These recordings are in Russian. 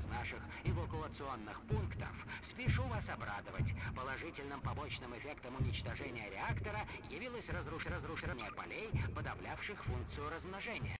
наших эвакуационных пунктов, спешу вас обрадовать. Положительным побочным эффектом уничтожения реактора явилось разрушение полей, подавлявших функцию размножения.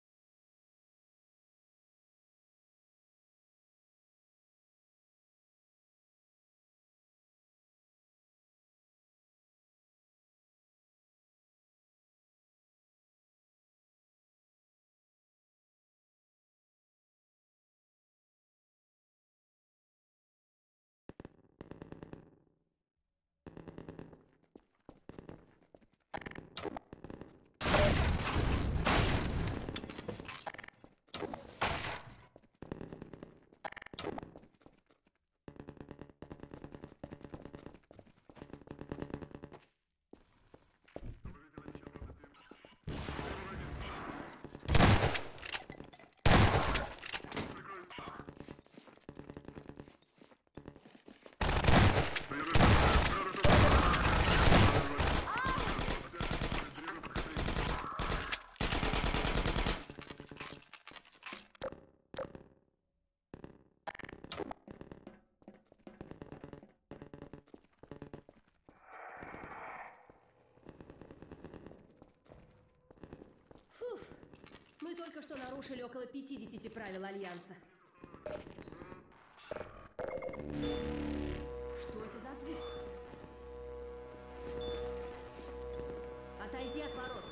Мы только что нарушили около 50 правил Альянса. Что это за звук? Отойди от ворот.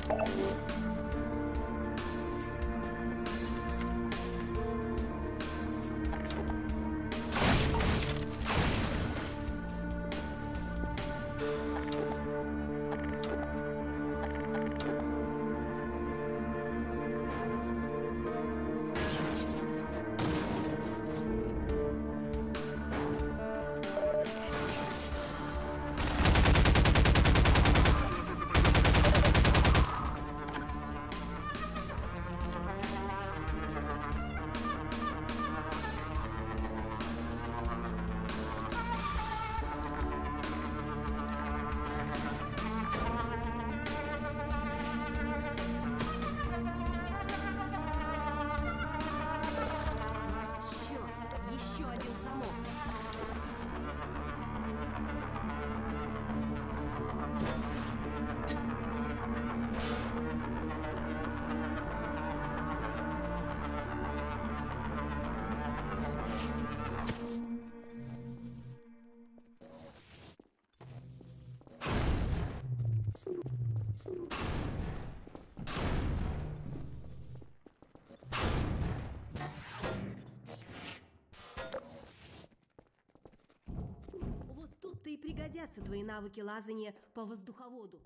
И пригодятся твои навыки лазания по воздуховоду.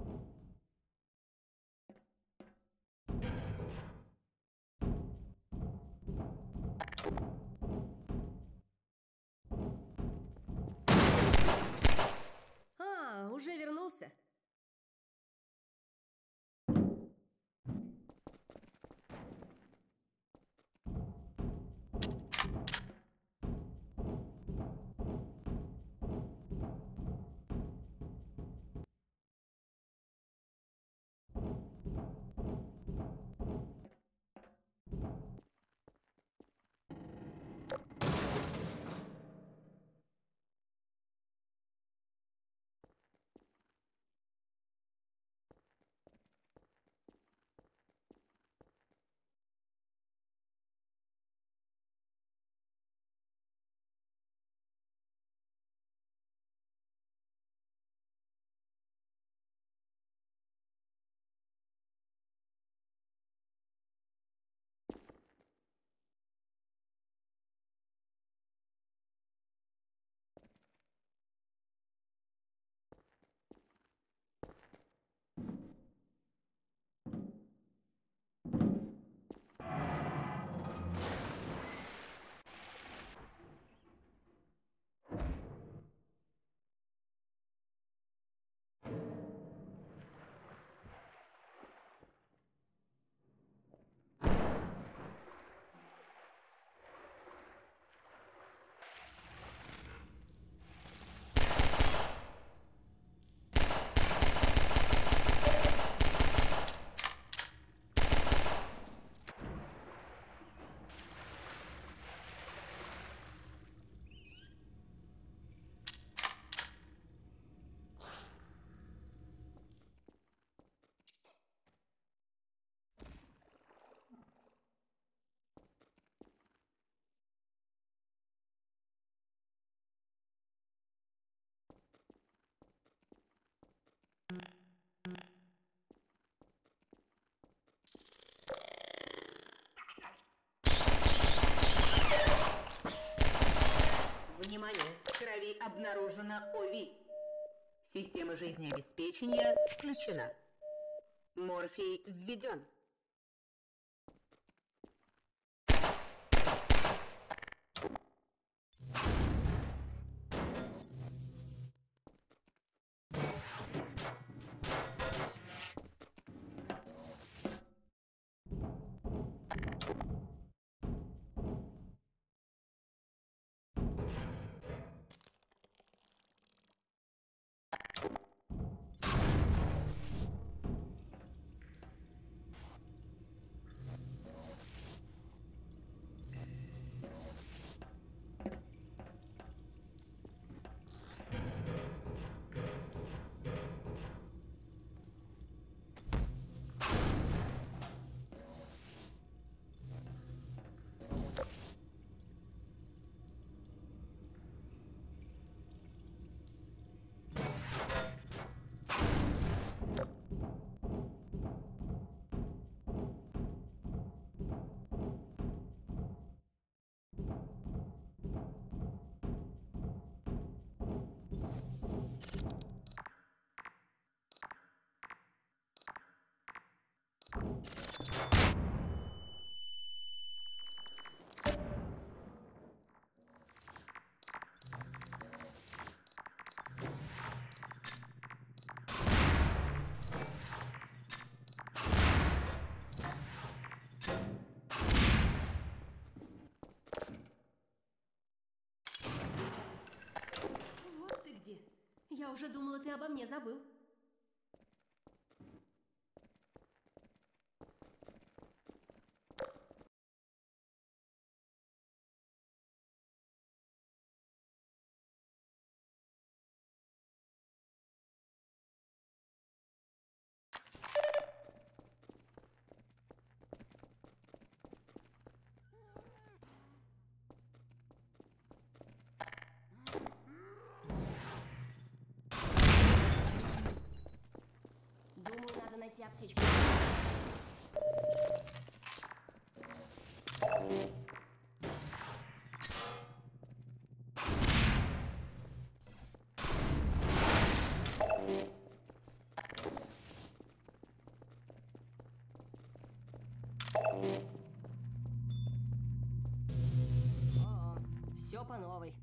Уже вернулся? Внимание! В крови обнаружено ОВИ. Система жизнеобеспечения включена. Морфий введен. Вот ты где. Я уже думала, ты обо мне забыл. Думаю, надо найти аптечку. О, все по новой.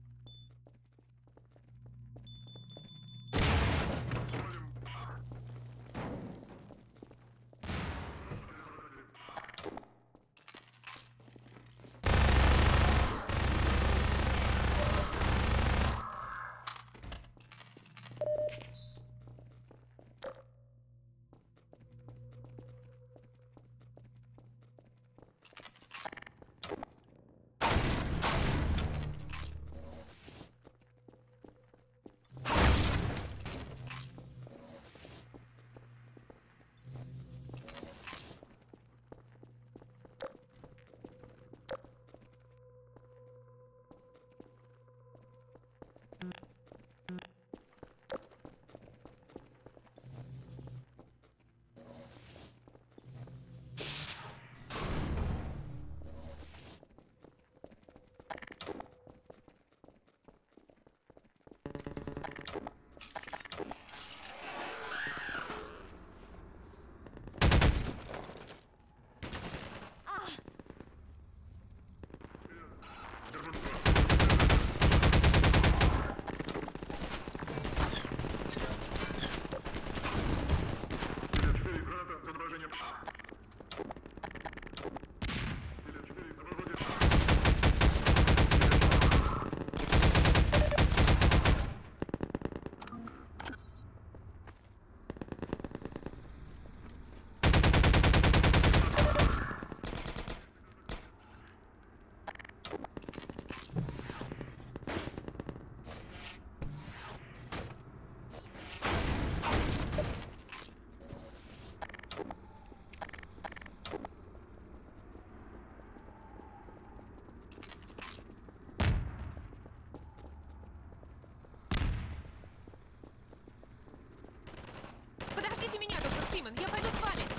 Подождите меня, доктор Фриман, я пойду с вами.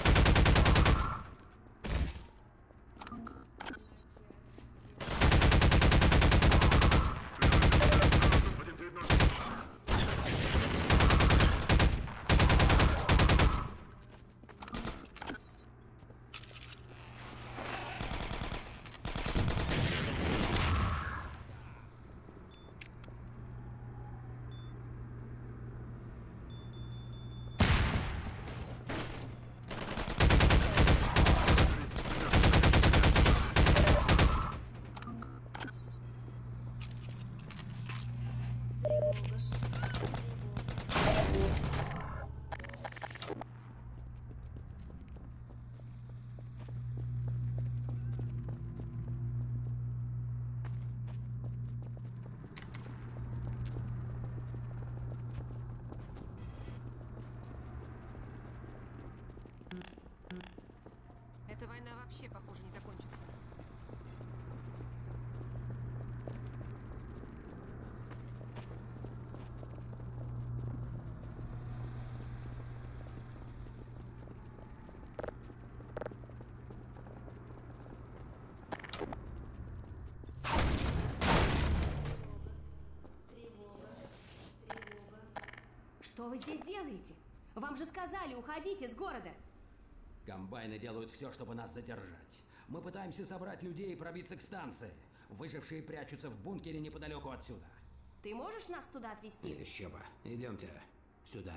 Эта война вообще, похоже, не закончится. Что вы здесь делаете? Вам же сказали, уходите из города. Комбайны делают все, чтобы нас задержать. Мы пытаемся собрать людей и пробиться к станции. Выжившие прячутся в бункере неподалеку отсюда. Ты можешь нас туда отвезти? Еще бы. Идемте сюда.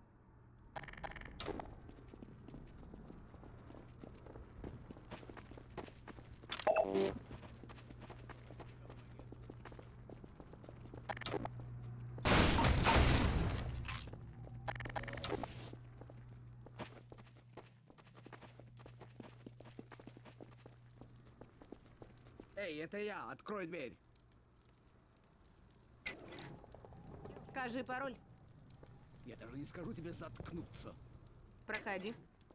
Эй, это я, открой дверь. Скажи пароль. Я даже не скажу тебе заткнуться. Проходи.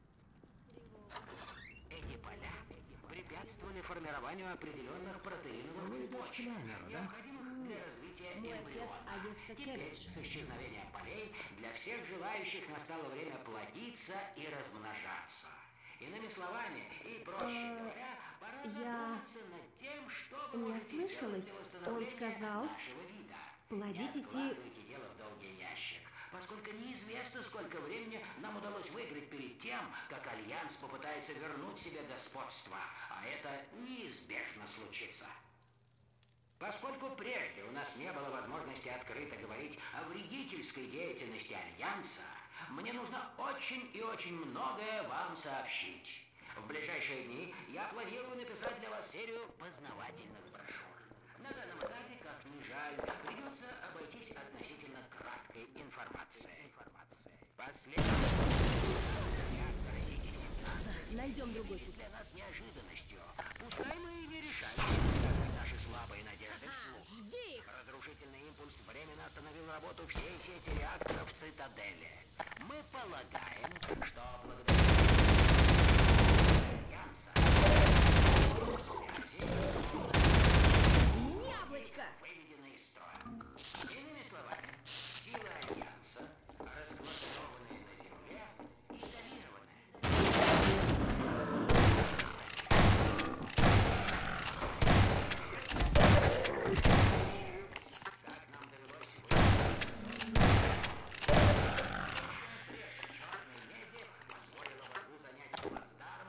Эти поля препятствовали формированию определенных протеиновых цепочек, необходимых для развития Мой отец эмбриона. Одесса Теперь, Кевич. с исчезновением полей, для всех желающих настало время плодиться и размножаться. Иными словами, и проще говоря, пора задуматься над тем, что вы не можете ослышалась. сделать для Он восстановления сказал, нашего вида. плодитесь Не и... откладывайте дело в долгий ящик, поскольку неизвестно, сколько времени нам удалось выиграть перед тем, как Альянс попытается вернуть себе господство, а это неизбежно случится. Поскольку прежде у нас не было возможности открыто говорить о вредительской деятельности Альянса, мне нужно очень и очень многое вам сообщить. В ближайшие дни я планирую написать для вас серию познавательных брошюр. На данном этапе, как ни жаль, придется обойтись относительно краткой информацией. Последний реактор Сити-17 Найдем другой путь. для нас неожиданностью. Пускай мы и не решаем высказывать наши слабые надежды вслух. Жди их! Разрушительный импульс временно остановил работу всей сети реакторов в Цитадели. Мы полагаем, что благодаря Альянса связи Яблочко! выведены из строя. Иными словами, силы Альянса, расквартированные на Земле, изолированы. Как нам довелось выяснить, брешь в черной меди позволила врагу занять плацдарм,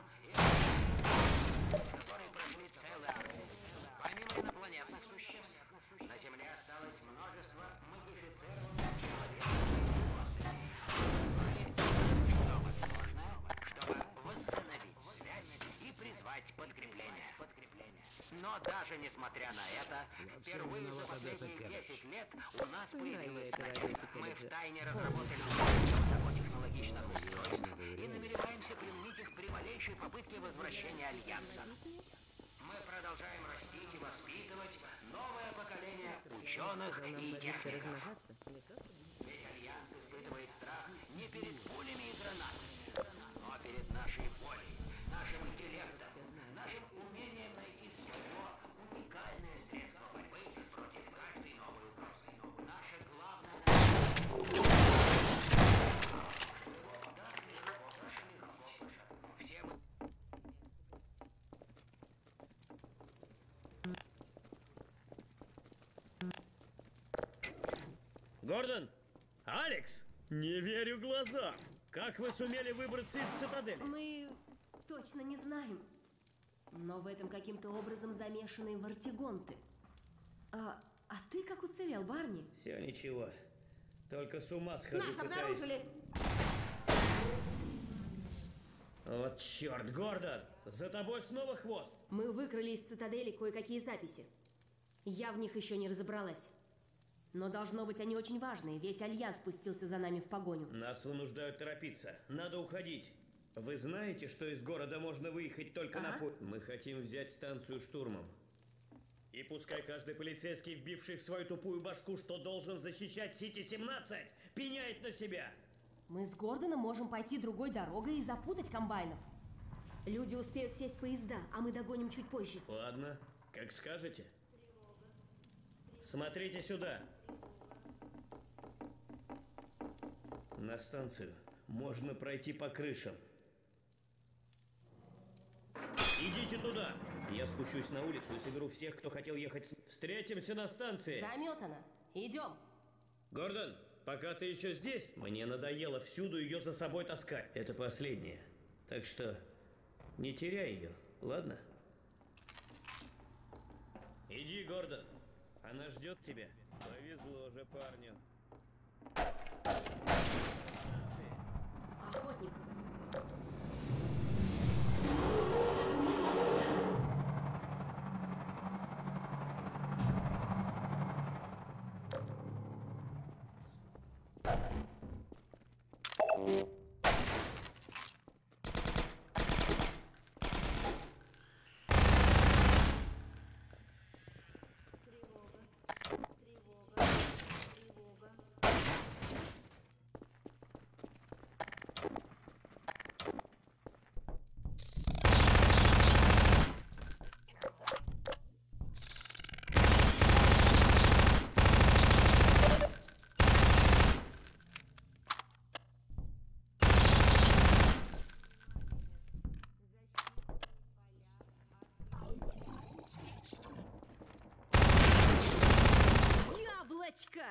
с которой прошли целые армии. Помимо инопланетных существ, на Земле осталось множество модифицированных человеческих особей. Мы делаем все возможное, чтобы восстановить связь и призвать подкрепление. Но даже несмотря на это, впервые за последние 10 лет у нас появилась надежда. Мы втайне разработали множество высокотехнологичных устройств и намереваемся применить их при малейшей попытке возвращения Альянса. Мы продолжаем растить и воспитывать новое поколение ученых и техников. Ведь Альянс испытывает страх не перед пулями и гранатами, но перед нашей волей, нашим интеллектом, нашим умением найти свое уникальное средство борьбы против каждой новой угрозы. Наше главное все мы... Гордон! Алекс! Не верю глазам! Как вы сумели выбраться из цитадели? Мы точно не знаем. Но в этом каким-то образом замешаны вартигонты. А ты как уцелел, Барни? Все ничего. Только с ума схожу, Нас пытаясь... обнаружили! Вот черт, Гордон! За тобой снова хвост! Мы выкрали из цитадели кое-какие записи. Я в них еще не разобралась. Но должно быть, они очень важные. Весь Альянс спустился за нами в погоню. Нас вынуждают торопиться. Надо уходить. Вы знаете, что из города можно выехать только на путь? Мы хотим взять станцию штурмом. И пускай каждый полицейский, вбивший в свою тупую башку, что должен защищать Сити-17, пеняет на себя. Мы с Гордоном можем пойти другой дорогой и запутать комбайнов. Люди успеют сесть в поезда, а мы догоним чуть позже. Ладно, как скажете. Смотрите сюда. На станцию можно пройти по крышам. Идите туда. Я спущусь на улицу и соберу всех, кто хотел ехать. Встретимся на станции. Заметано. Идем. Гордон, пока ты еще здесь, мне надоело всюду ее за собой таскать. Это последнее. Так что не теряй ее, ладно? Иди, Гордон. Она ждет тебя. Повезло же парню. Охотник. Яблочко!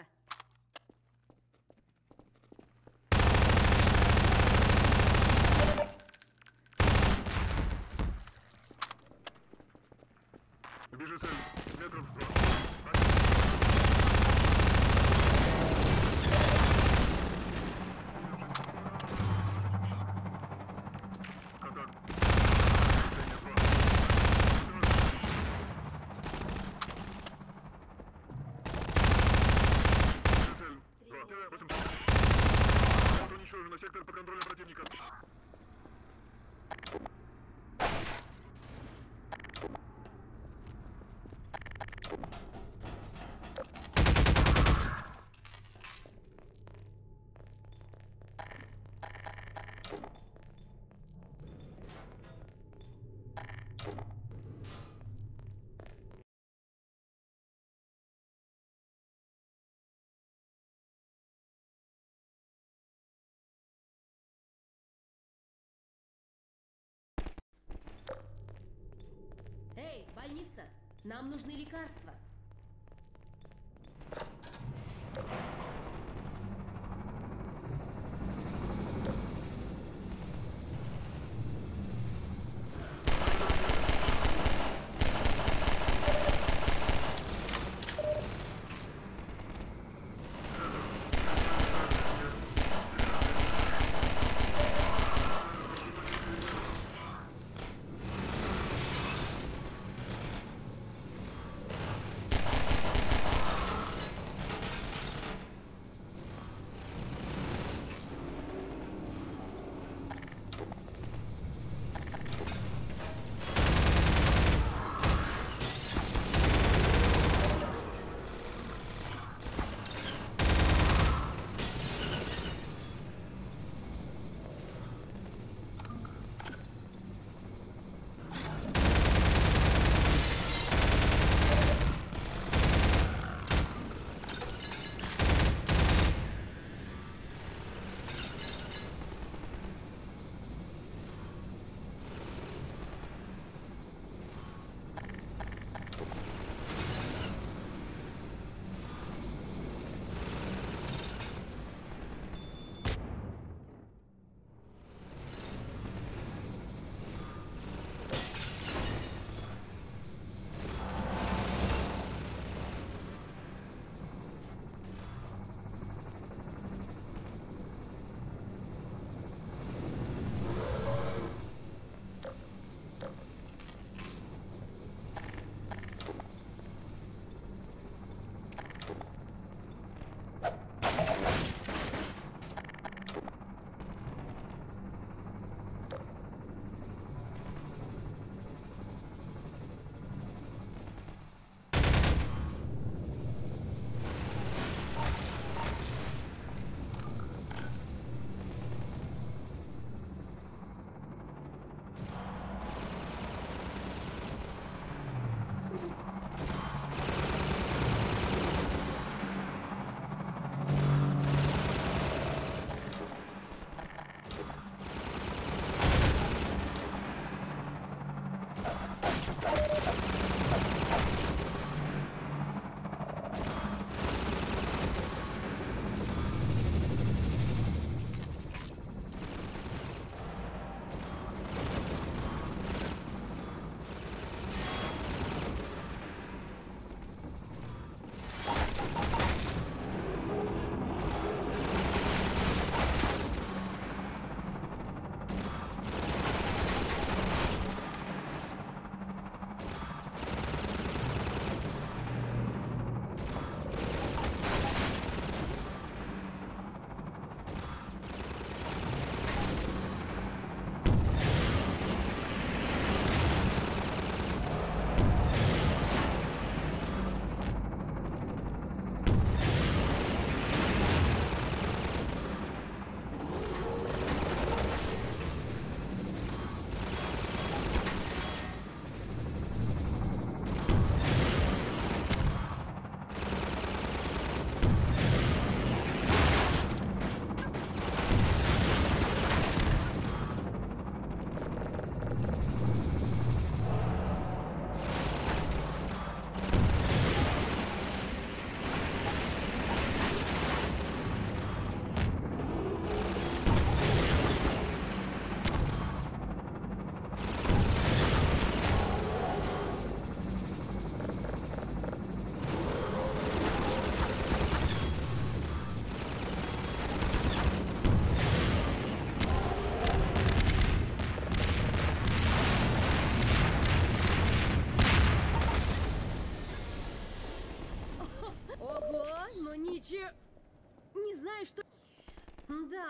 Вижу цель. Метров 100. Контакт. Цель. 8. Уничтожено. Сектор под контролем противника. Эй, больница! Нам нужны лекарства.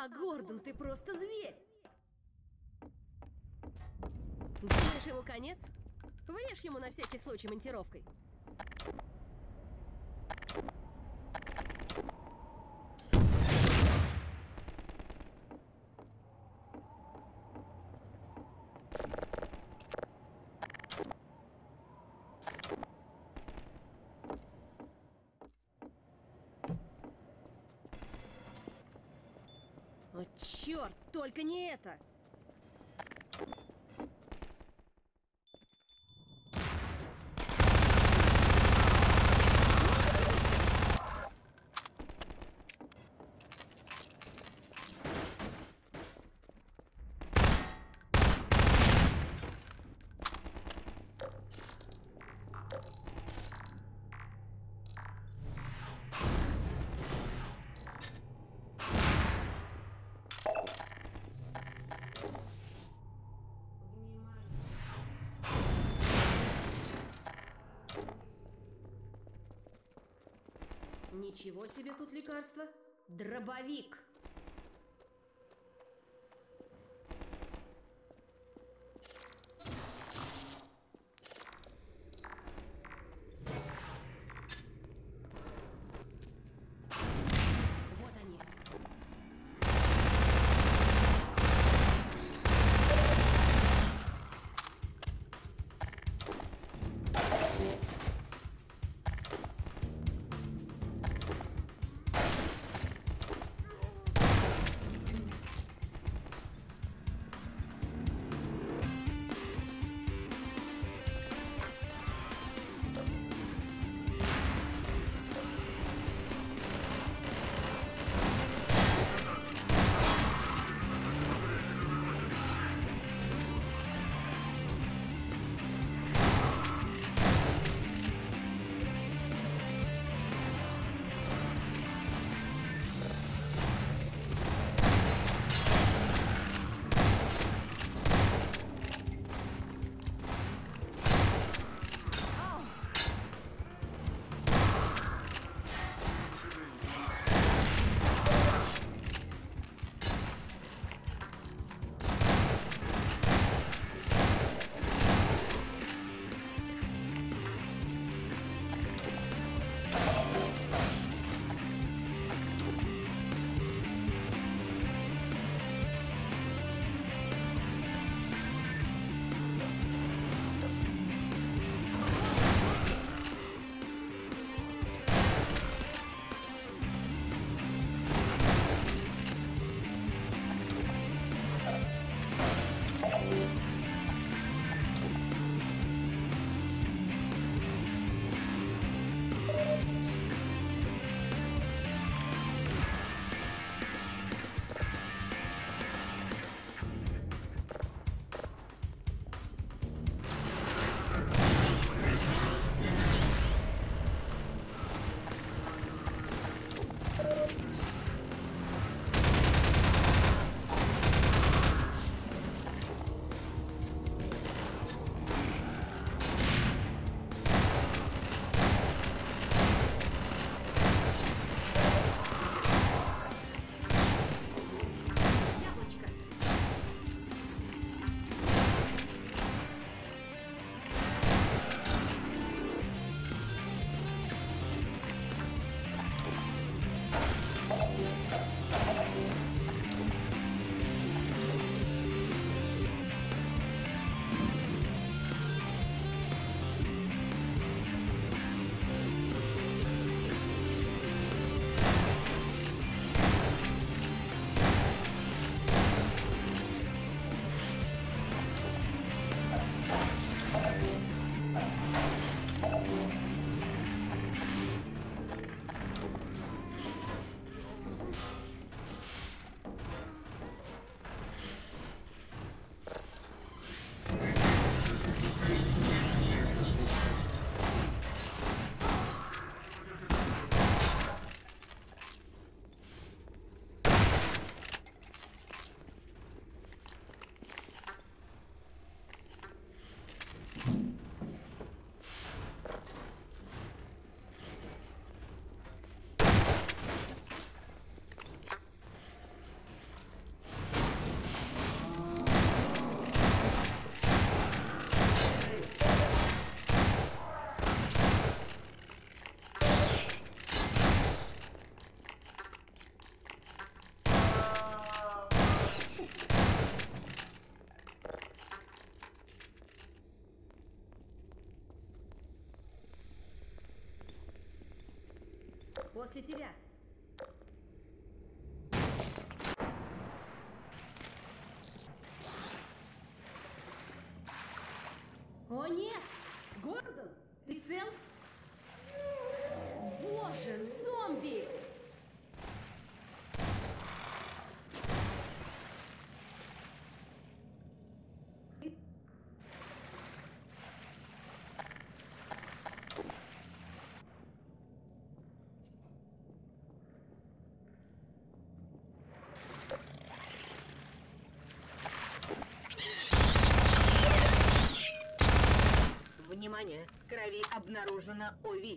Да, Гордон, ты просто зверь. Думаешь, ему конец? Врежь ему на всякий случай монтировкой. О, черт, только не это! Ничего себе тут лекарство. Дробовик. Вот они. после тебя. О нет! Гордон! Прицел? Боже, зомби! Внимание! В крови обнаружено ОВИ.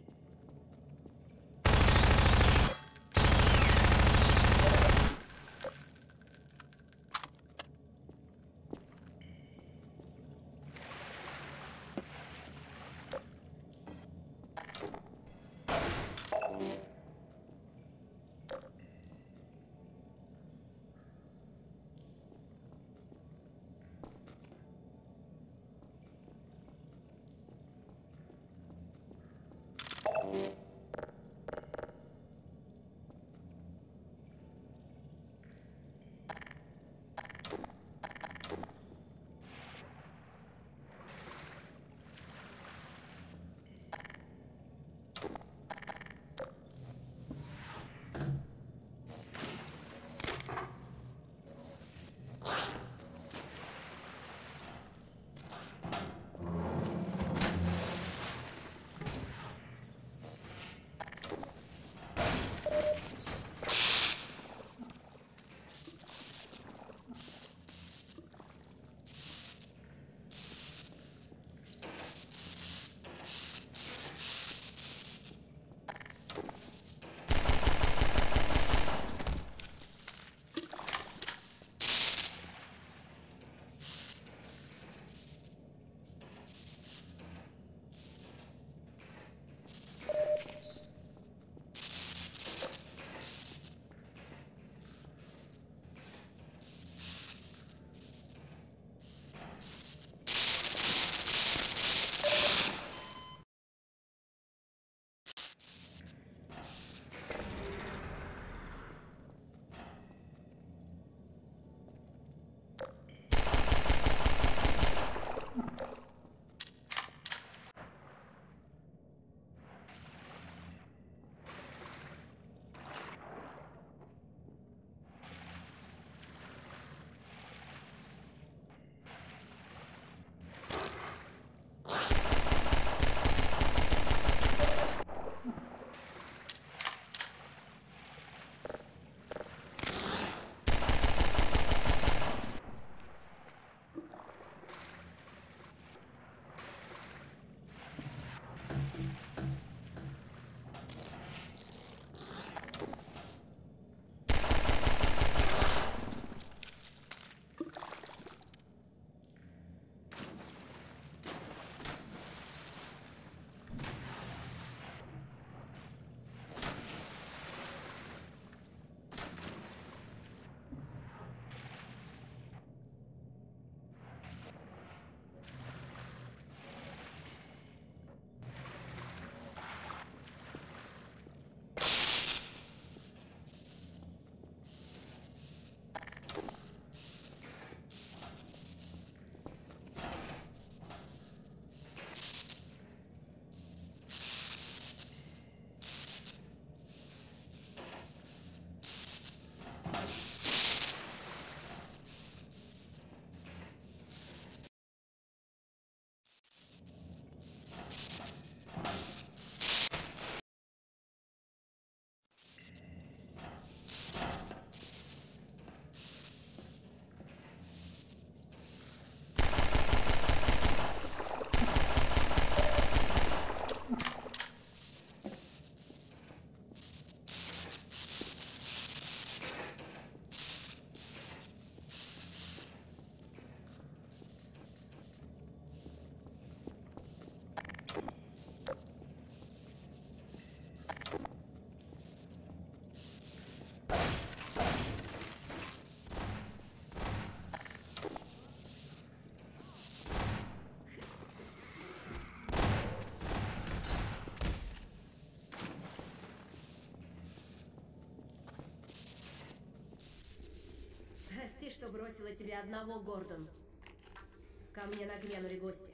бросила тебя одного, Гордон. Ко мне нагрянули гости.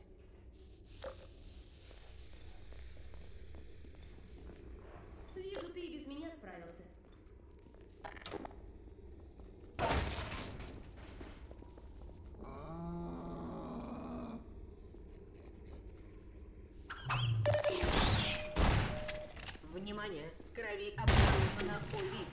Вижу, ты и без меня справился. Внимание! В крови обнаружена ОВИ.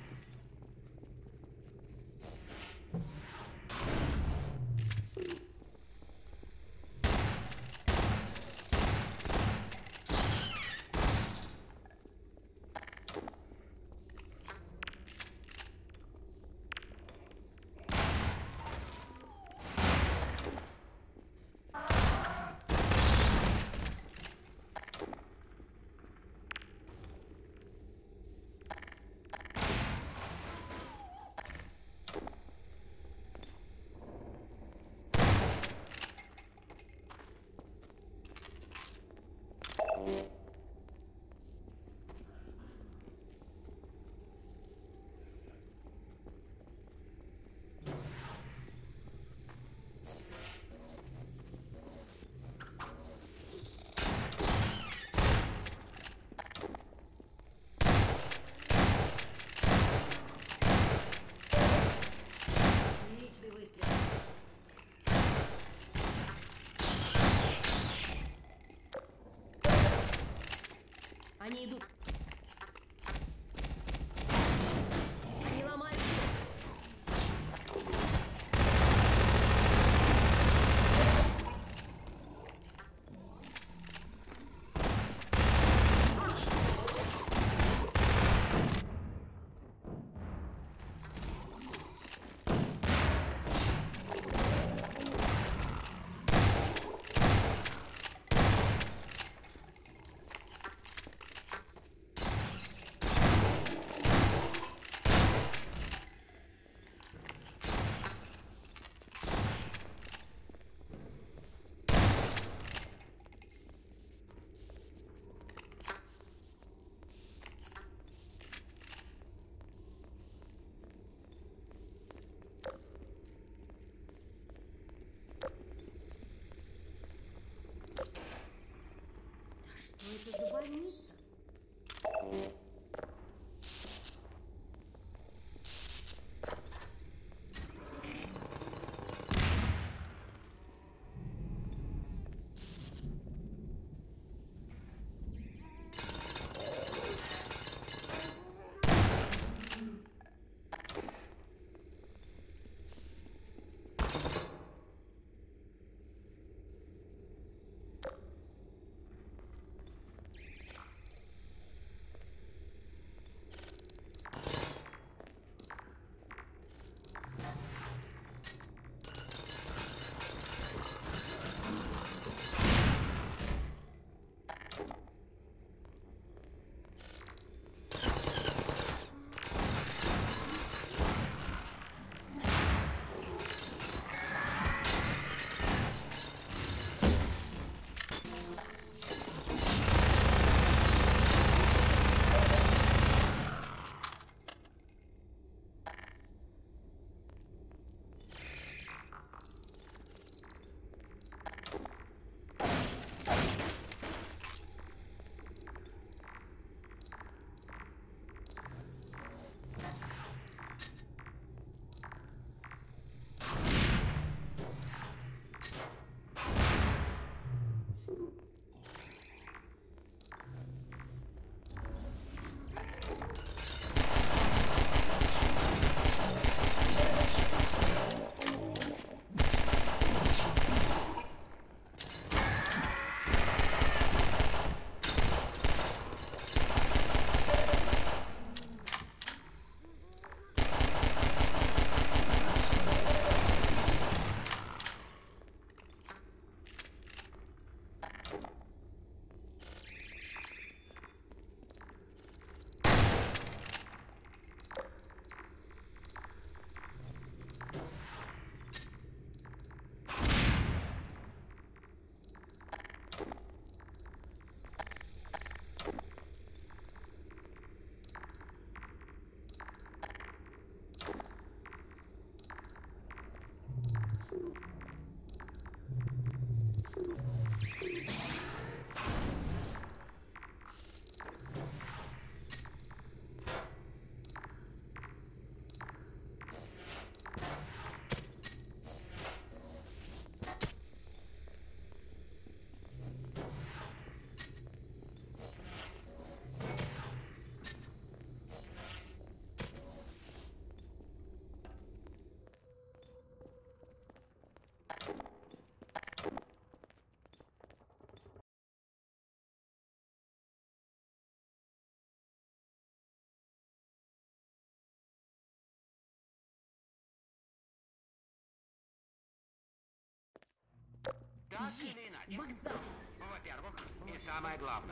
Так или иначе. Вокзал! Во-первых, и самое главное.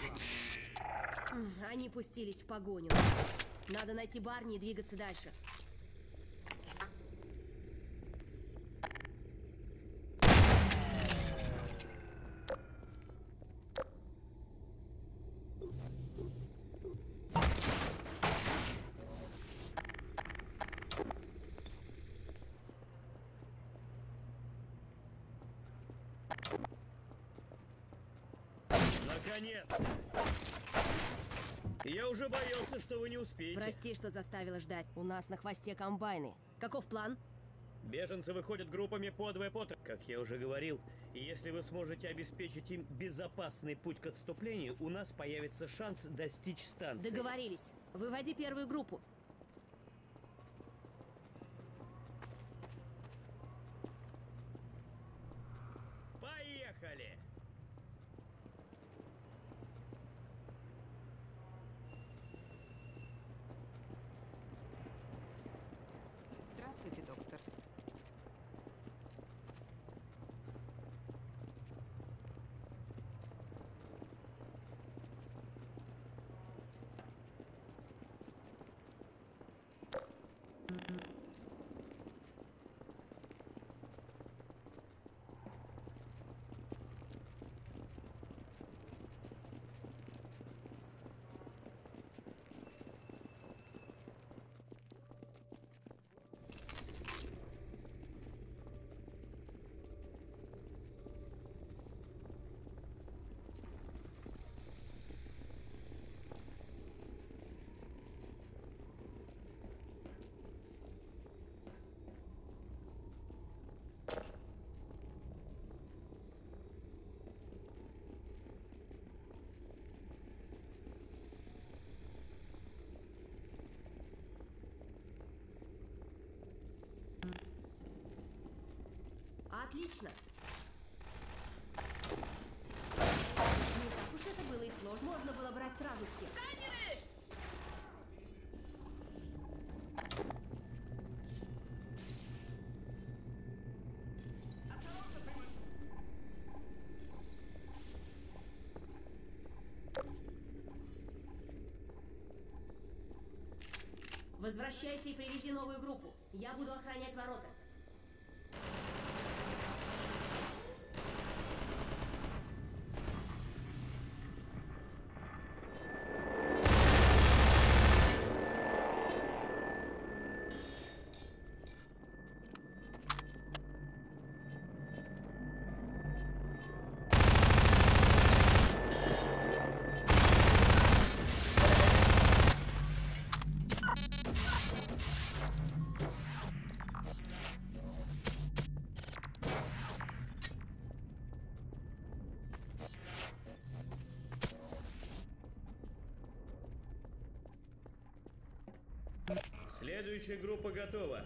Они пустились в погоню. Надо найти Барни и двигаться дальше. Наконец-то! Я уже боялся, что вы не успеете. Прости, что заставила ждать. У нас на хвосте комбайны. Каков план? Беженцы выходят группами по двое по трое. Как я уже говорил, если вы сможете обеспечить им безопасный путь к отступлению, у нас появится шанс достичь станции. Договорились. Выводи первую группу. Поехали! Здравствуйте, доктор. Отлично. Не так уж это было и сложно. Можно было брать сразу всех. Возвращайся и приведи новую группу. Я буду охранять ворота. Следующая группа готова.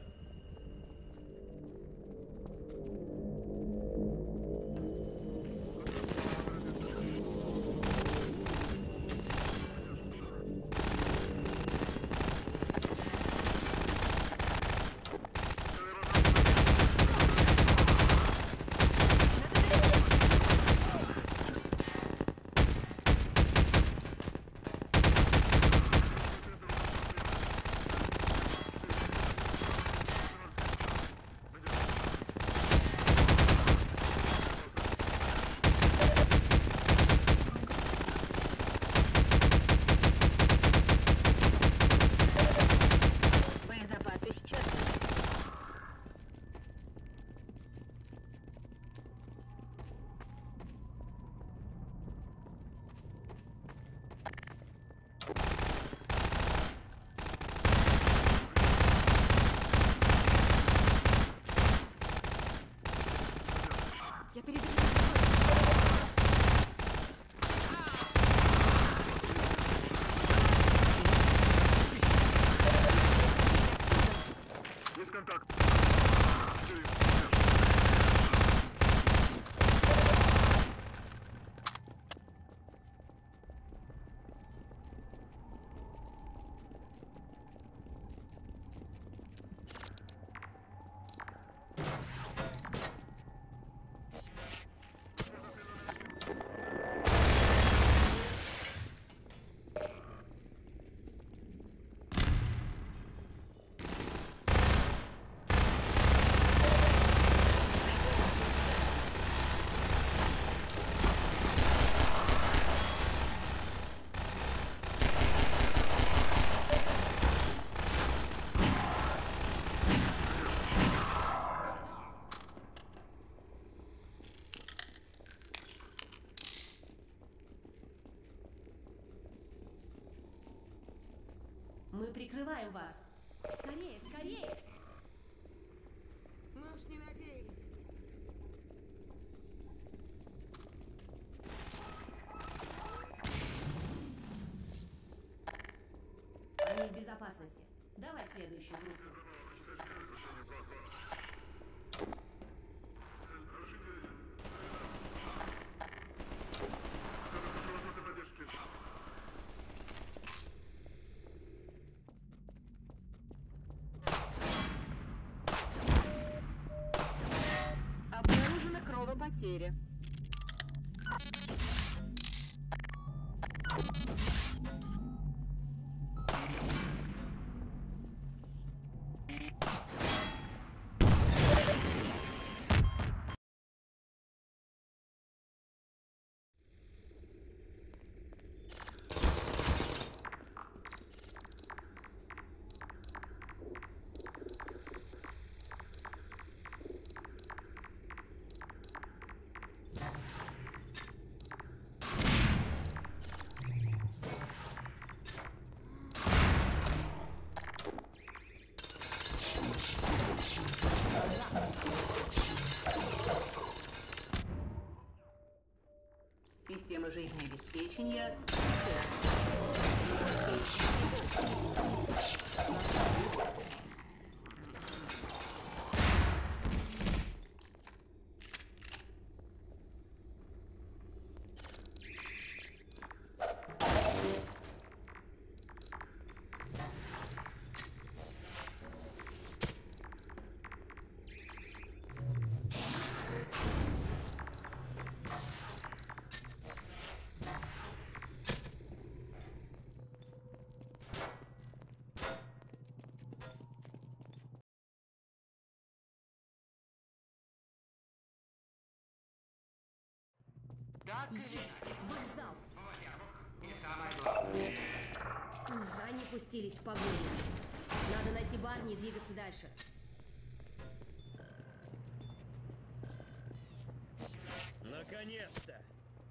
прикрываем вас. Скорее, скорее! Мы уж не надеялись. Они в безопасности. Давай следующую группу. Обнаружена кровопотеря. Система жизнеобеспечения. Так или Есть! иначе. Вокзал! Во-первых, не самое главное. Они пустились в погоню. Надо найти Барни и двигаться дальше. Наконец-то!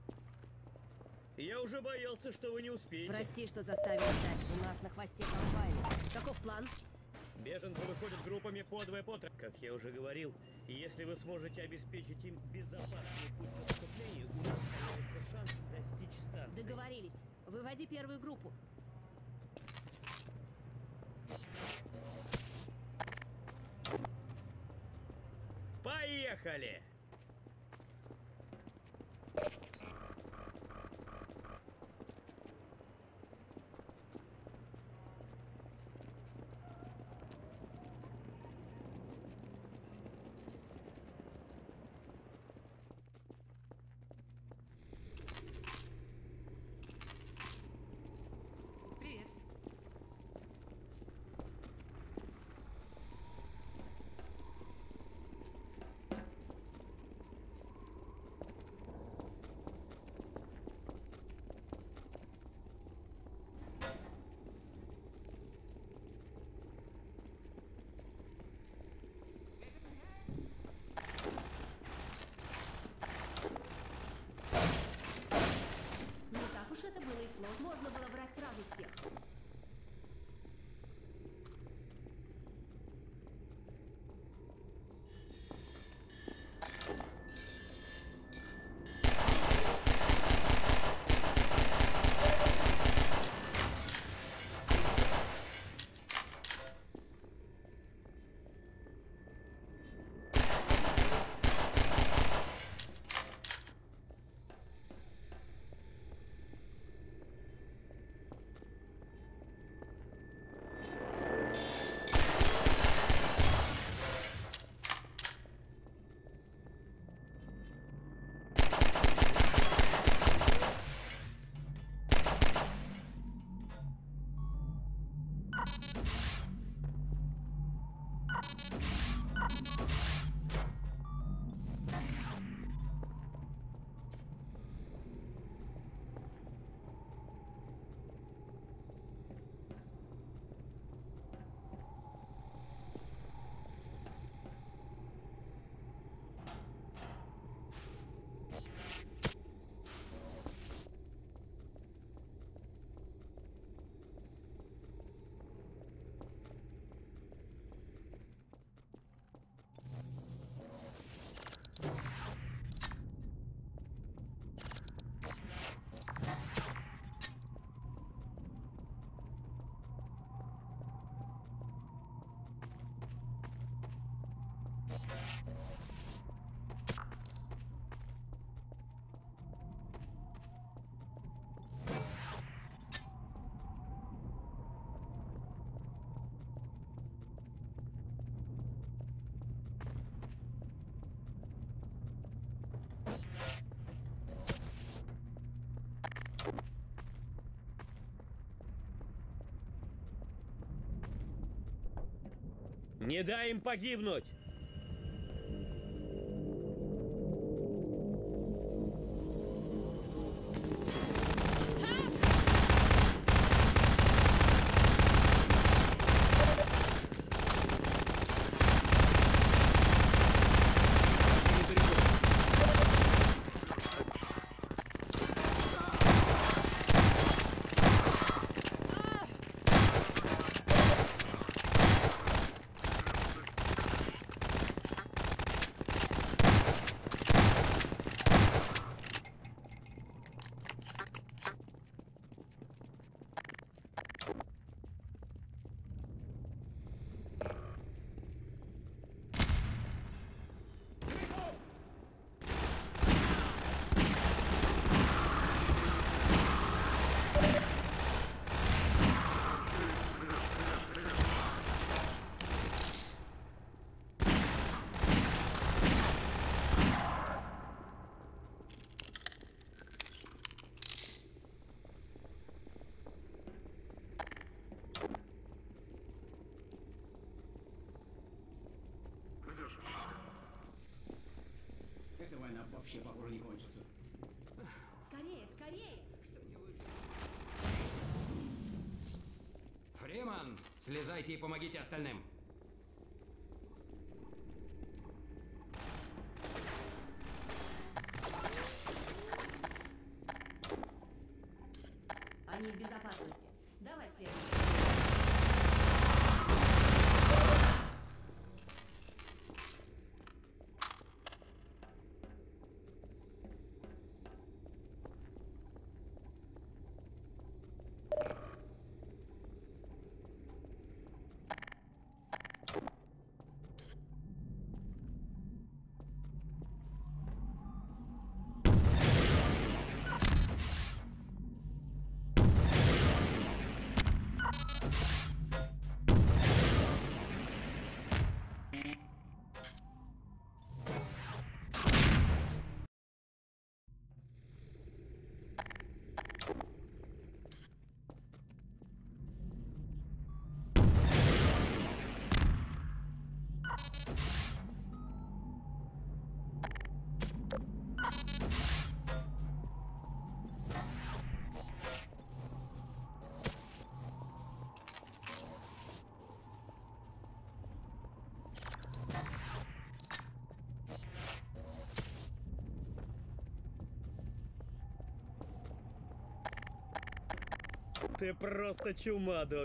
Я уже боялся, что вы не успеете. Прости, что заставили ждать. У нас на хвосте комбайн. Каков план? Беженцы выходят группами по двое по трое. Как я уже говорил, если вы сможете обеспечить им безопасный путь к отступлению, у нас появится шанс достичь станции. Договорились. Выводи первую группу. Поехали! Привет. Не дай им погибнуть! Эта война вообще, похоже, не кончится. Скорее, скорее! Фриман, слезайте и помогите остальным. Они в безопасности. Давай следующий. Ты просто чума, док.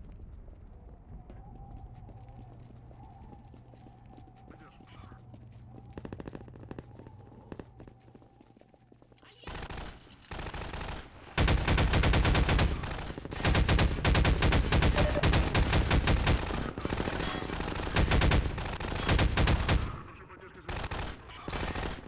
Прошу поддержки звука.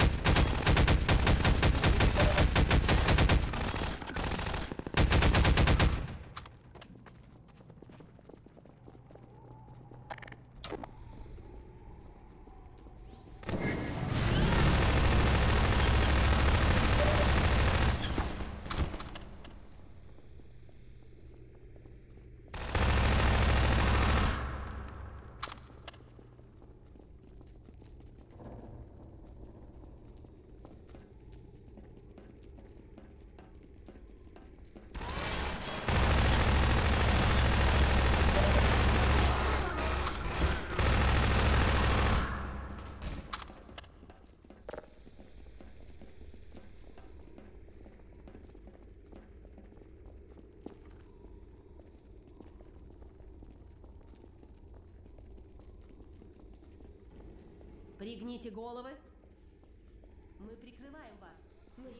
Пригните головы. Мы прикрываем вас. Мы...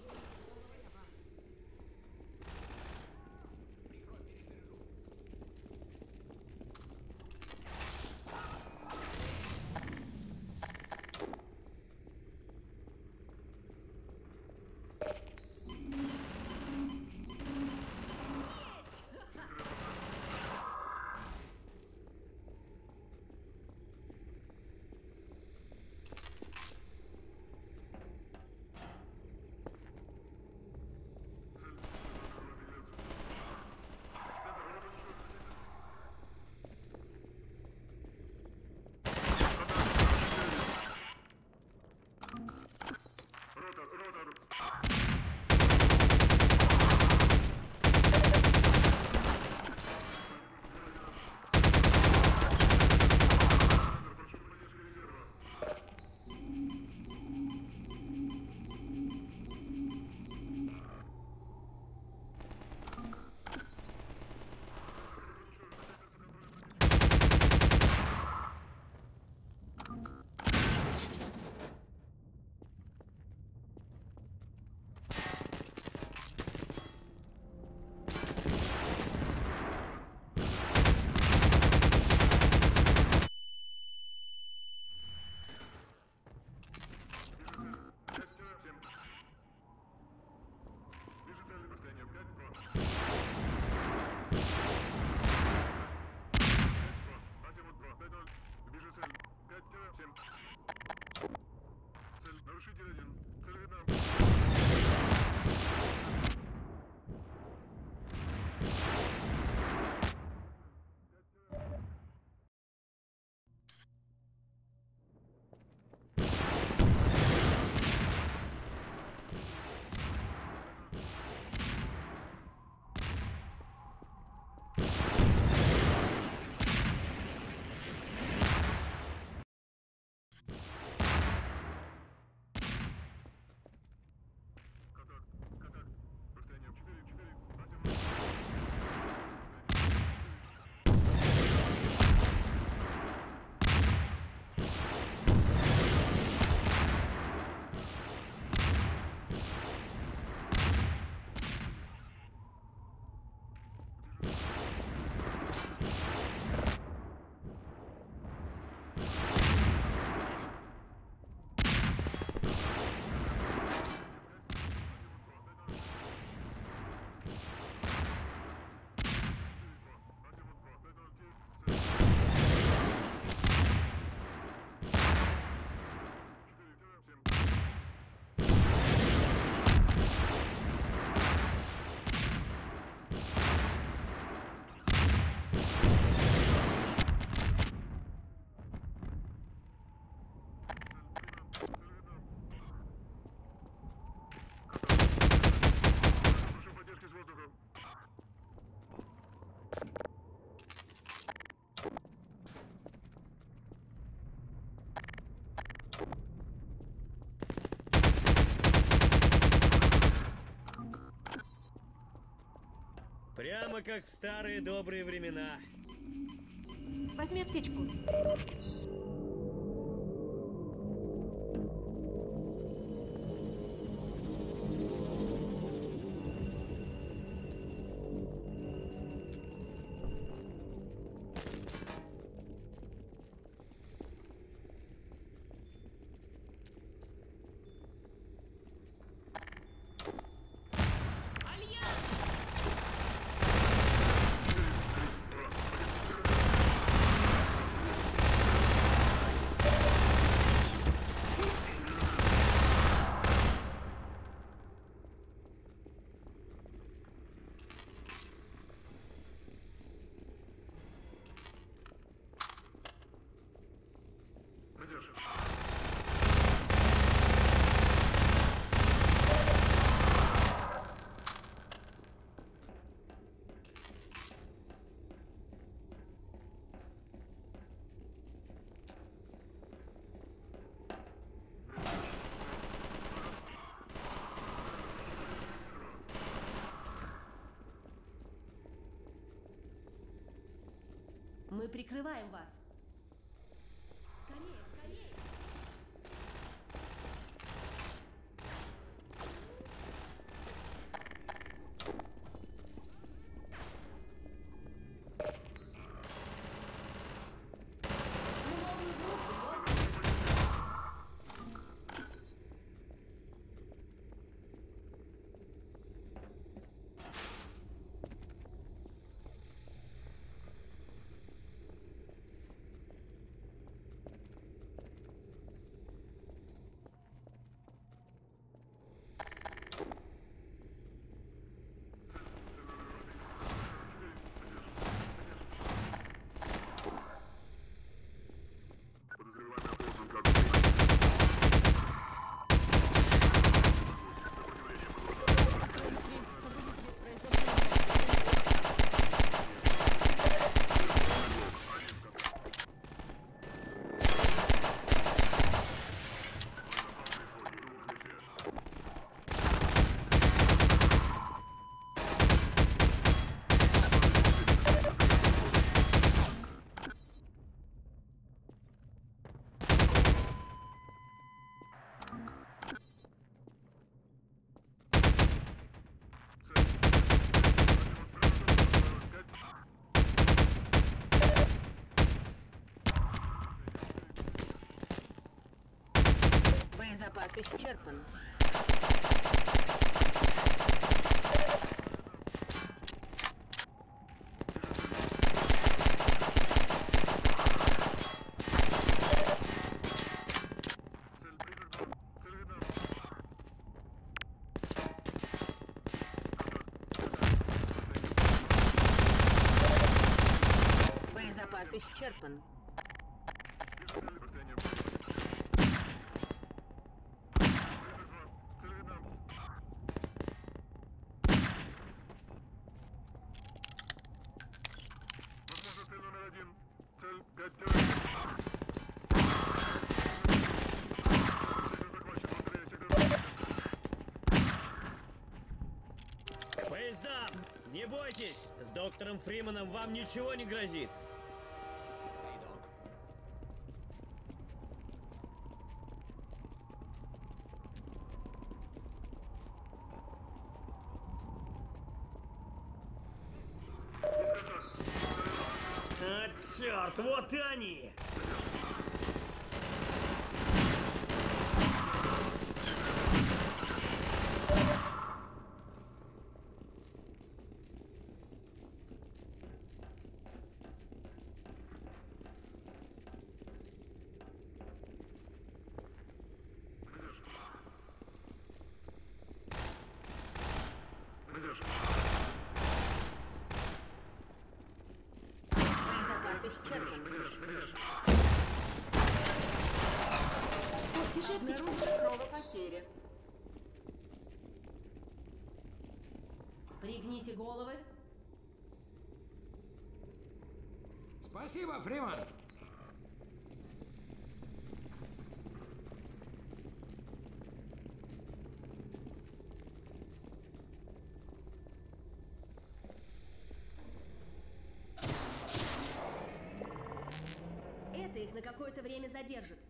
Прямо как в старые добрые времена. Возьми аптечку. Надежда. Мы прикрываем вас. Скорее, скорее. Новую группу, Подозреваемый опознан как... Боезапас исчерпан. Боезапас исчерпан. Возможно, цель номер 1. Цель 5 террористов. Захвачен. Повторяю, сектор. К поездам! Не бойтесь! С доктором Фриманом вам ничего не грозит. А, черт, вот и они! Надежда. Боезапас исчерпан. Держи аптечку. Обнаружена кровопотеря. Пригните головы. Спасибо, Фриман. задержит.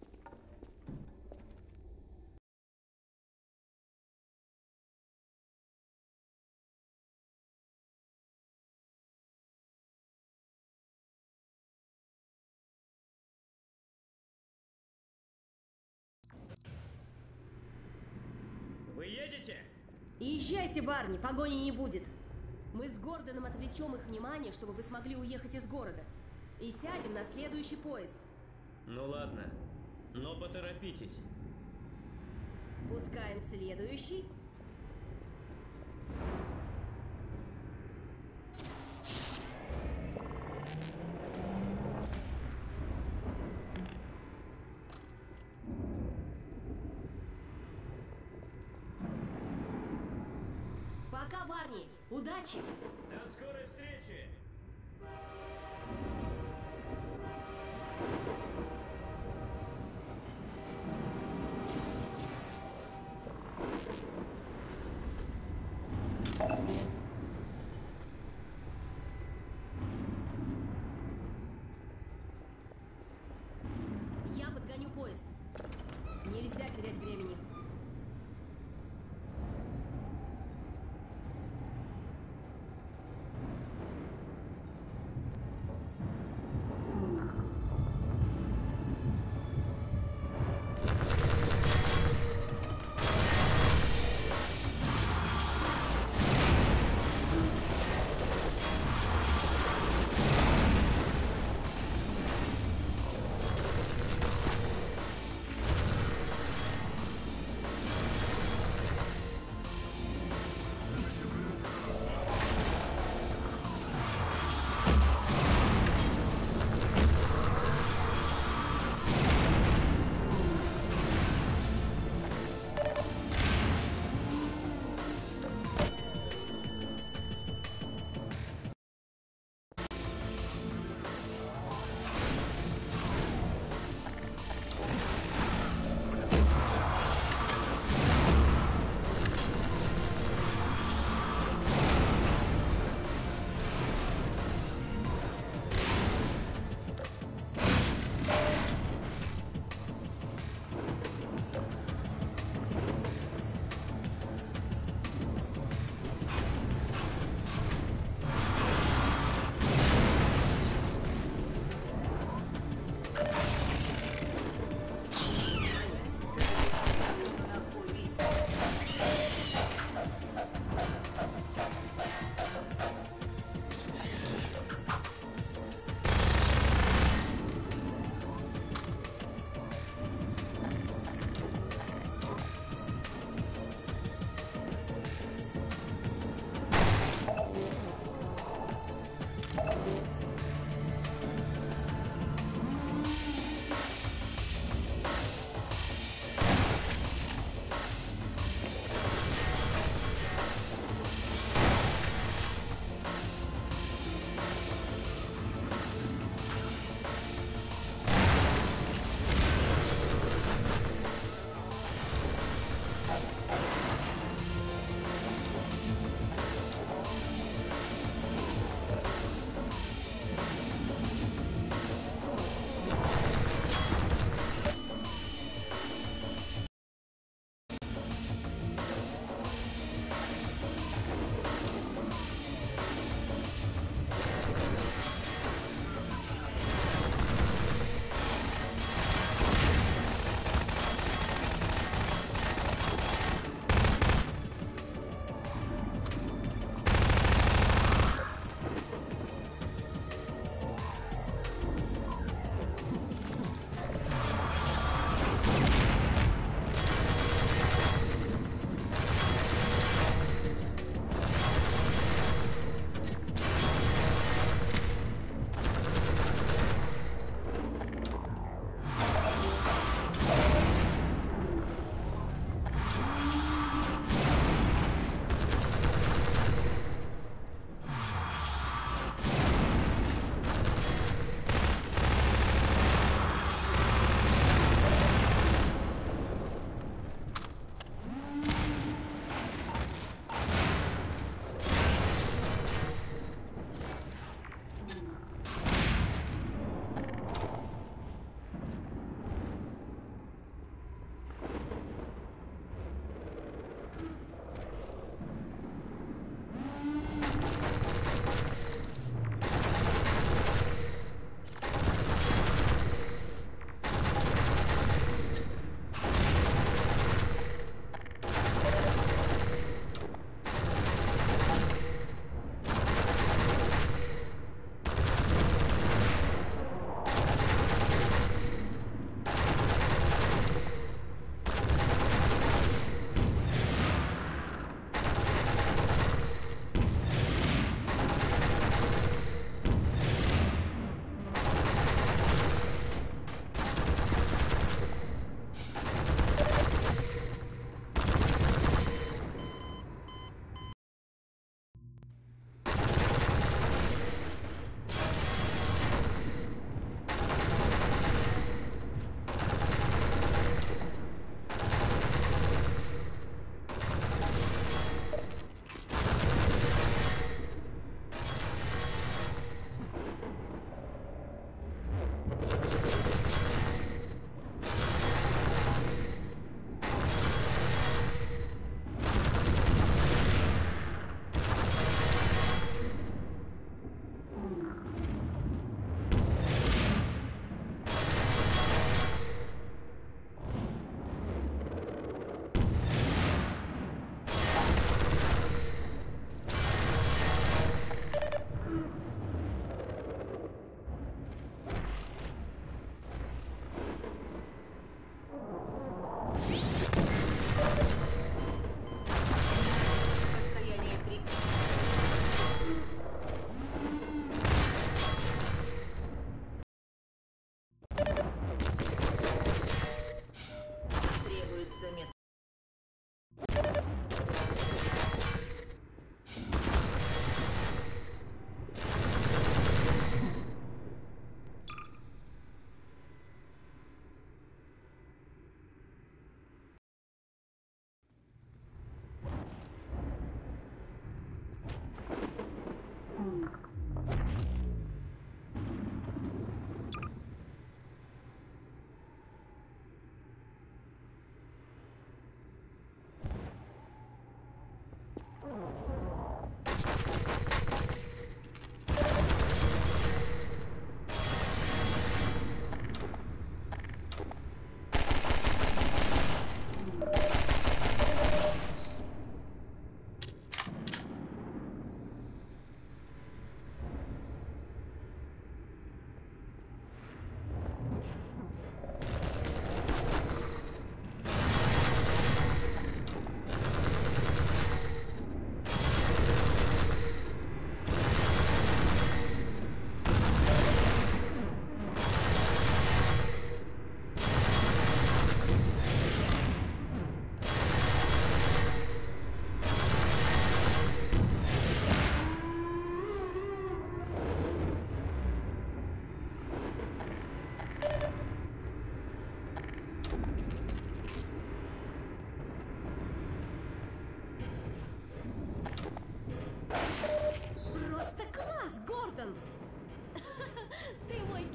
Вы едете? Езжайте, Барни, погони не будет. Мы с Гордоном отвлечем их внимание, чтобы вы смогли уехать из города. И сядем на следующий поезд. Ну ладно, но поторопитесь. Пускаем следующий. Пока, Барни. Удачи! До скорой встречи! Я подгоню поезд. Нельзя терять времени.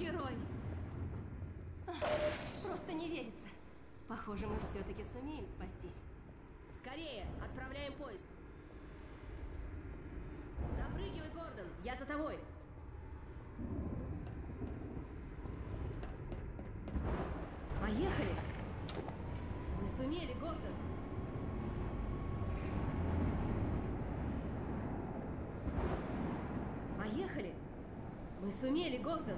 герой! Просто не верится. Похоже, мы все-таки сумеем спастись. Скорее, отправляем поезд. Запрыгивай, Гордон, я за тобой. Поехали! Мы сумели, Гордон. Поехали! Мы сумели, Гордон.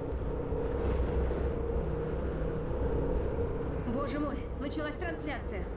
Боже мой, началась трансляция.